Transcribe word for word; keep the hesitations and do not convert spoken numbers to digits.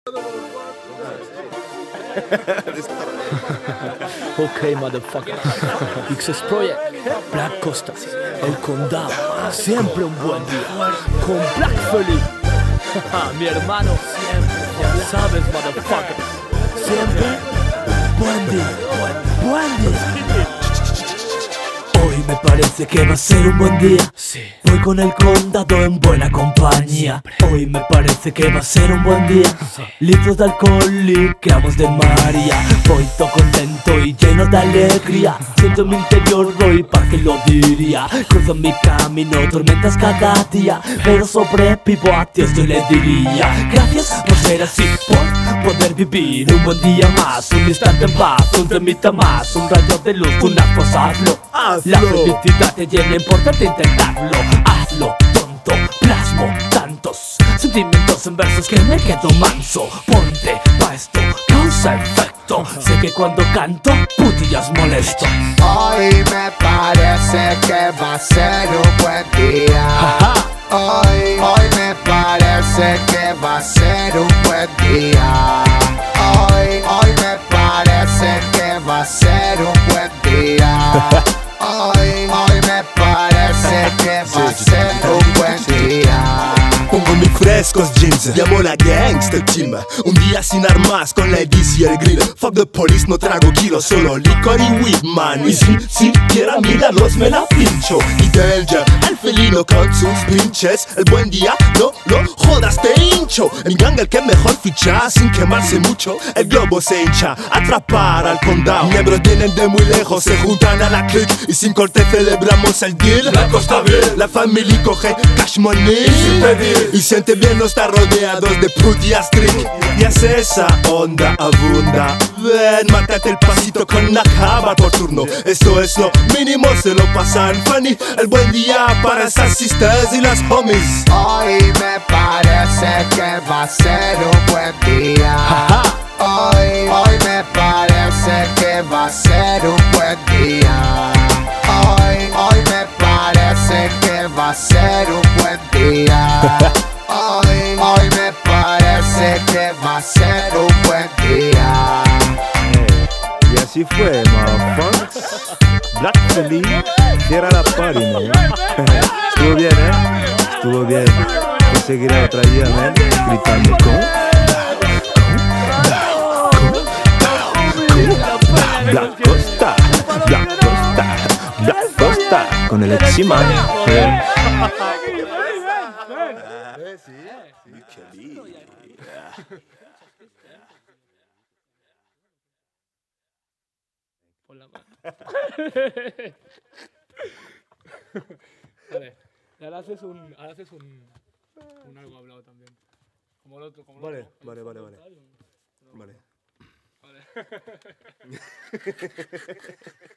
Ok, motherfucker. X S Project, Black Costa, El Condado, siempre un buen día. Con Black Felipe, mi hermano, siempre, ya sabes, motherfucker. Siempre, buen día, buen día. Hoy me parece que va a ser un buen día. Sí. Voy con el condado en buena compañía. Hoy me parece que va a ser un buen día. Sí. Litros de alcohol y gramos de María. Voy todo contento y lleno de alegría. Siento en mi interior hoy, ¿para qué lo diría? Cruzo mi camino, tormentas cada día, pero sobrevivo a Dios yo le diría. Gracias por ser así, por poder vivir un buen día más. Un instante en paz, un temita más, un rayo de luz, una cosa, hazlo. La felicidad te llena, importante intentarlo. Hazlo, tonto, plasmo tantos sentimientos en versos que me quedo manso. Ponte pa' esto, causa efecto. Sé que cuando canto, putillas molesto. Hoy me parece que va a ser un buen día. Hoy, hoy me parece que va a ser un buen día. Hoy, hoy me parece que va a ser un buen día. Hoy, hoy me parece que va a ser un buen día. Pongo mis frescos jeans, llamo la gangster team. Un día sin armas con la Edis y el grill. Fuck the police, no trago kilos, solo licor y weed, man. Y sin siquiera mirarlos me la pincho. Y Danger, el felino con sus pinches. El buen día, no lo jodas, te hincho. En gang el que mejor ficha sin quemarse mucho. El globo se hincha, atrapar al condado. Miembros vienen de muy lejos, se juntan a la clique. Y sin corte celebramos el deal. La costa bien, la familia coge cash money sin pedir. Y siente bien no estar rodeados de putillas trick. Y hace esa onda abunda. Ven, márcate el pasito con la java por turno. Esto es lo mínimo, se lo pasan funny. El buen día para esas sisters y las homies. Hoy me parece que va a ser un buen día. Hoy, hoy me parece que va a ser un buen día. Hoy, hoy me parece que va a ser un buen día. Hoy, hoy me parece que va a ser un buen día. Y así fue, motherfuckers. Black Felipe cierra la party, man. Estuvo bien, eh. Estuvo bien. Yo seguiré otra día, man, gritando con Black Costa, Black Costa, Black Costa, con el Eximan. Eh. Por la mano. Vale, y ahora haces un, ahora haces un, un algo hablado también. Como el otro, como el Vale, otro. vale, vale, vale. Vale. Vale.